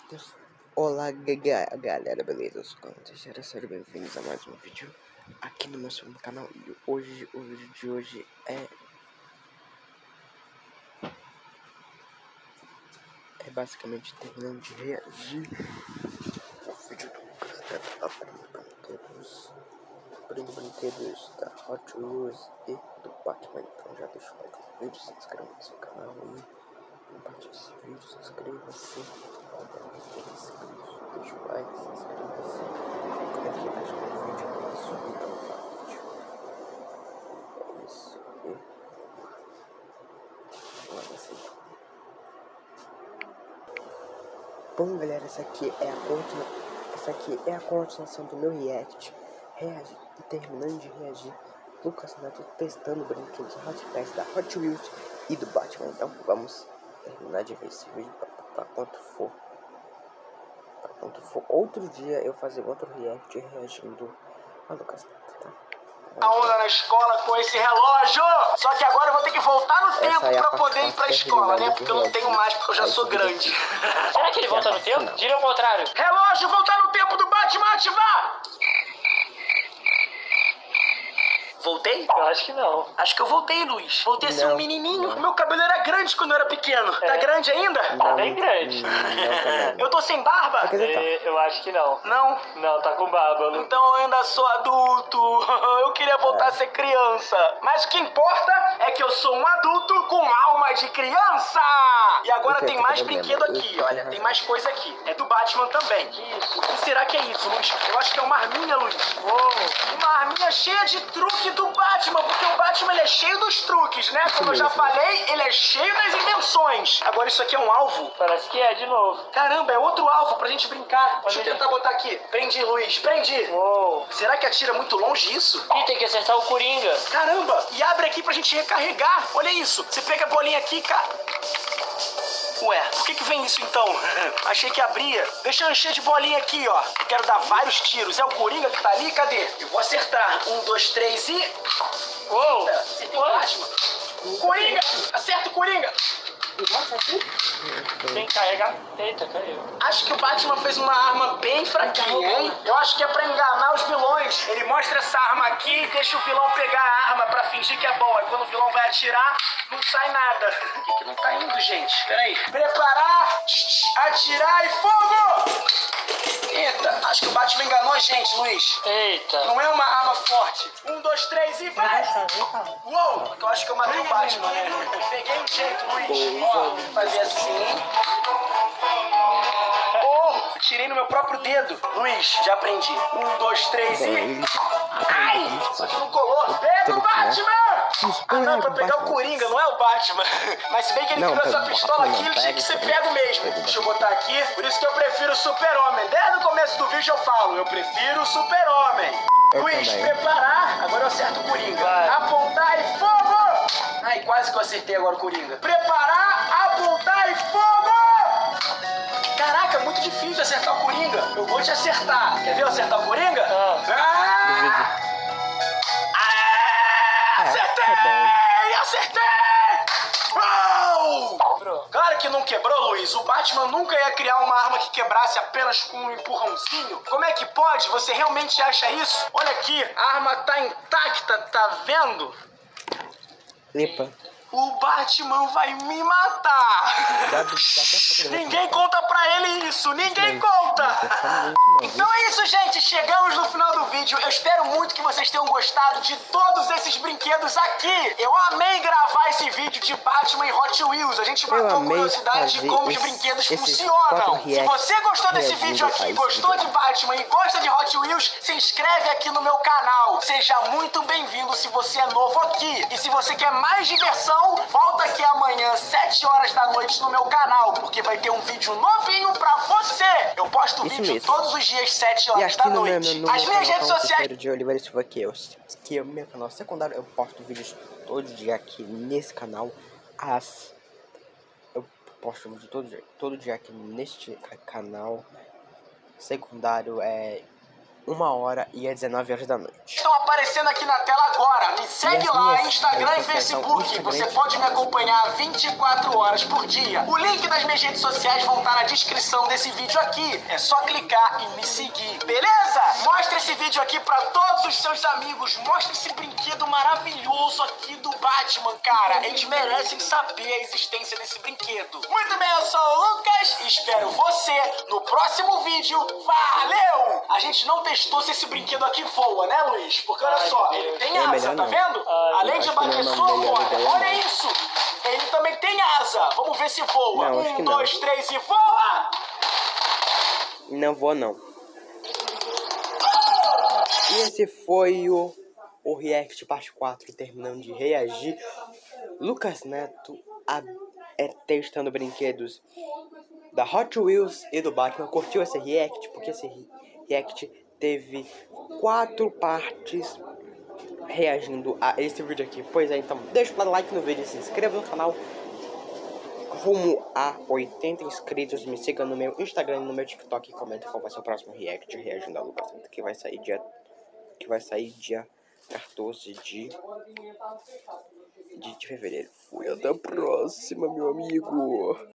Olá galera, beleza? Eu sou o Cauã, sejam bem-vindos a mais um vídeo aqui no meu segundo canal. E hoje, o vídeo de hoje é basicamente terminando de reagir ao vídeo do Lucas, né? Abrindo brinquedos da Hot Wheels e do Batman. Então já deixa o like no vídeo, se inscreva no seu canal e compartilhe esse vídeo, se inscreva-se, deixa o like, se inscreva-se, comenta embaixo no vídeo, é isso e vamos lá no vídeo. É isso e vamos assim. Bom galera, essa aqui é a continuação do meu react, terminando de reagir, Lucas Neto testando brinquedos Hot Pass da Hot Wheels e do Batman. Então vamos terminar de ver esse vídeo para quanto for. Outro dia eu fazer outro react reagindo a Lucas Neto, tá? A onda na escola com esse relógio! Só que agora eu vou ter que voltar no tempo pra poder ir pra escola, né? Porque eu não tenho mais, porque eu já sou grande. Será que ele volta no tempo? Diga o contrário. Relógio, voltar no tempo do Batman, ativar! Voltei? Eu acho que não. Acho que eu voltei, Luiz. Voltei a ser um menininho. O meu cabelo era grande quando eu era pequeno. Tá grande ainda? Tá bem grande. Eu tô sem barba? Eu acho que não. Não? Não, tá com barba. Então eu ainda sou adulto. Eu queria voltar a ser criança. Mas o que importa é que eu sou um adulto com alma de criança. E agora tem mais brinquedo aqui, olha. Tem mais coisa aqui. É do Batman também. Isso. O que será que é isso, Luiz? Eu acho que é uma arminha, Luiz. Uma arminha cheia de truque do Batman, porque o Batman ele é cheio dos truques, né? Como eu já falei, ele é cheio das invenções. Agora isso aqui é um alvo? Parece que é, de novo. Caramba, é outro alvo pra gente brincar. Deixa eu tentar botar aqui. Prendi, Luiz, prendi. Uou. Será que atira muito longe isso? Ih, tem que acertar o Coringa. Caramba, e abre aqui pra gente recarregar. Olha isso, você pega a bolinha aqui, cara. Ué, por que vem isso então? Achei que abria. Deixa eu encher de bolinha aqui, ó. Eu quero dar vários tiros. É o Coringa que tá ali? Cadê? Eu vou acertar. 1, 2, 3 e... Uou! Acertei o Batman. Coringa! Acerta o Coringa! Tem que carregar. Eita, caiu. Acho que o Batman fez uma arma bem fraquinha, hein? Eu acho que é pra enganar os vilões. Ele mostra essa arma aqui e deixa o vilão pegar a arma pra fingir que é bom. Aí quando o vilão vai atirar, não sai nada. Por que não tá indo, gente? Peraí. Preparar, atirar e fogo! Eita, acho que o Batman enganou a gente, Luiz. Eita. Não é uma arma forte. 1, 2, 3 e vai! Uou! Eu acho que eu matei o Batman, né? Peguei um jeito, Luiz. Ó, vou fazer assim. Oh, tirei no meu próprio dedo. Luiz, já aprendi. 1, 2, 3 e... Ai! Isso aqui não colou. Pega o Batman! Ah, não, pra pegar o Coringa, não é o Batman. Mas se bem que ele criou essa pistola aqui, ele tinha que ser pego mesmo. Deixa eu botar aqui. Por isso que eu prefiro o Super-Homem. Desde o começo do vídeo eu falo, eu prefiro o Super-Homem. Luiz, preparar. Agora eu acerto o Coringa. Vai. Apontar e fogo! Ai, quase que eu acertei agora o Coringa. Preparar, apontar e fogo! Caraca, muito difícil acertar o Coringa. Eu vou te acertar. Quer ver eu acertar o Coringa? Acertei! Acertei! Oh! Quebrou. Claro que não quebrou, Luiz. O Batman nunca ia criar uma arma que quebrasse apenas com um empurrãozinho. Como é que pode? Você realmente acha isso? Olha aqui, a arma tá intacta, tá vendo? Epa. O Batman vai me matar! Ninguém conta pra ele isso! Ninguém conta! Então é isso, gente! Chegamos no final do vídeo. Eu espero muito que vocês tenham gostado de todos esses brinquedos aqui. Eu amei gravar esse vídeo de Batman e Hot Wheels. A gente matou curiosidade de como os brinquedos funcionam. Se você gostou desse vídeo aqui, gostou de Batman e gosta de Hot Wheels, se inscreve aqui no meu canal. Seja muito bem-vindo se você é novo aqui. E se você quer mais diversão, volta aqui amanhã, 7 horas da noite no meu canal, porque vai ter um vídeo novinho pra você. Eu posto vídeo todos os dias, 7 horas da noite. As minhas redes sociais... de Oliveira Silva aqui é o meu canal secundário. Eu posto vídeos todo dia aqui nesse canal. Eu posto vídeo todo dia aqui neste canal secundário. 1h19 da noite. Estão aparecendo aqui na tela agora. Me segue lá, Instagram e Facebook. Você pode me acompanhar 24 horas por dia. O link das minhas redes sociais vão estar na descrição desse vídeo aqui. É só clicar e me seguir, beleza? Mostra esse vídeo aqui pra todos os seus amigos. Mostra esse brinquedo maravilhoso aqui do Batman, cara. Eles merecem saber a existência desse brinquedo. Muito bem, eu sou o Lucas e espero você no próximo vídeo. Valeu! A gente não testou se esse brinquedo aqui voa, né, Luiz? Porque olha só, ele tem asa, tá vendo? Além de bater solo, olha isso! Ele também tem asa. Vamos ver se voa. 1, 2, 3 e voa! Não voa, não. E esse foi o React parte 4, terminando de reagir. Lucas Neto testando brinquedos da Hot Wheels e do Batman. Curtiu esse React? Porque esse React teve 4 partes reagindo a esse vídeo aqui. Pois é, então deixa o like no vídeo, se inscreva no canal. Rumo a 80 inscritos. Me siga no meu Instagram e no meu TikTok e comenta qual vai ser o próximo React reagindo a Lucas Neto, que vai sair dia 14 de fevereiro. Fui, até a próxima, meu amigo.